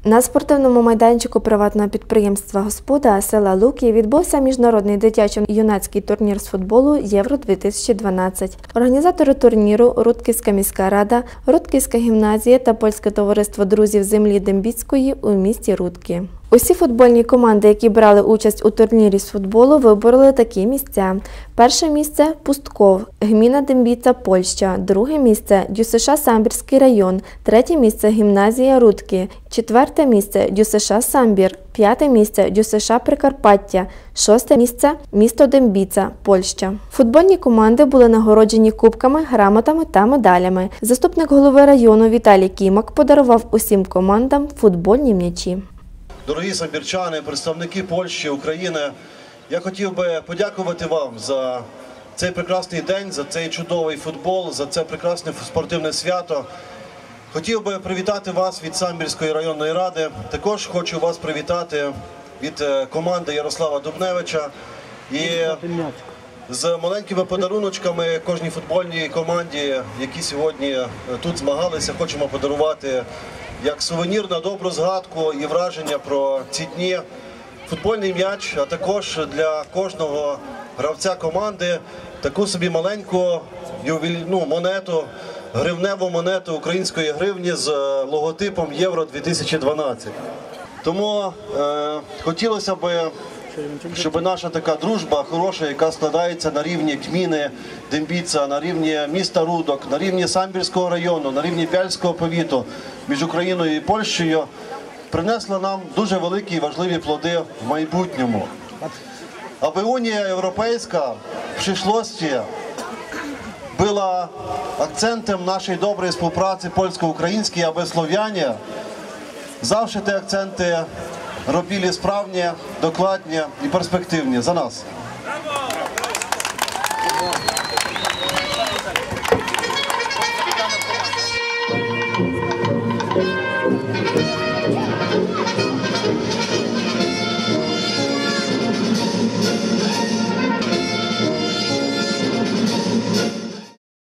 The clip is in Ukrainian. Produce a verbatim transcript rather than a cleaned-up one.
На спортивному майданчику приватного підприємства «Господа» села Луки відбувся міжнародний дитячо-юнацький турнір з футболу Євро-дві тисячі дванадцять. Організатори турніру – Рудківська міська рада, Рудківська гімназія та Польське товариство друзів землі Дембіцької у місті Рудки. Усі футбольні команди, які брали участь у турнірі з футболу, вибороли такі місця. Перше місце – Пустков, гміна Дембіца, Польща. Друге місце – ДЮСШ Самбірський район. Третє місце – гімназія Рудки. Четверте місце – ДЮСШ Самбір. П'яте місце – ДЮСШ Прикарпаття. Шосте місце – місто Дембіца, Польща. Футбольні команди були нагороджені кубками, грамотами та медалями. Заступник голови району Віталій Кімак подарував усім командам футбольні м'ячі. Дорогі самбірчани, представники Польщі, України, я хотів би подякувати вам за цей прекрасний день, за цей чудовий футбол, за це прекрасне спортивне свято. Хотів би привітати вас від Самбірської районної ради. Також хочу вас привітати від команди Ярослава Дубневича. І з маленькими подаруночками кожній футбольній команді, які сьогодні тут змагалися, хочемо подарувати як сувенір на добру згадку і враження про ці дні. Футбольний м'яч, а також для кожного гравця команди таку собі маленьку ювілейну монету, гривневу монету української гривні з логотипом Євро дві тисячі дванадцять. Тому е, хотілося б, щоб наша така дружба хороша, яка складається на рівні гміни Дембіца, на рівні міста Рудок, на рівні Самбірського району, на рівні Бяльського повіту між Україною і Польщею, принесла нам дуже великі і важливі плоди в майбутньому. Аби Унія Європейська в пришлості була акцентом нашої доброї співпраці польсько-української, аби слов'яне завжди ті акценти робили справні, докладні і перспективні за нас.